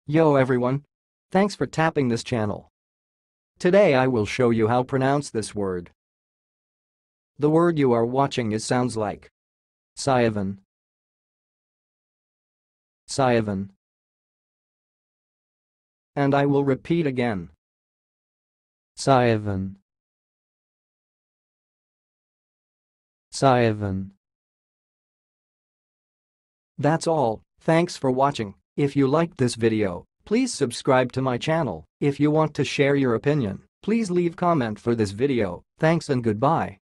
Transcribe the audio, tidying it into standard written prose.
Yo everyone! Thanks for tapping this channel. Today I will show you how pronounce this word. The word you are watching sounds like Sioven. Sioven. And I will repeat again. Sioven. Sioven. That's all, thanks for watching. If you liked this video, please subscribe to my channel. If you want to share your opinion, please leave comment for this video. Thanks and goodbye.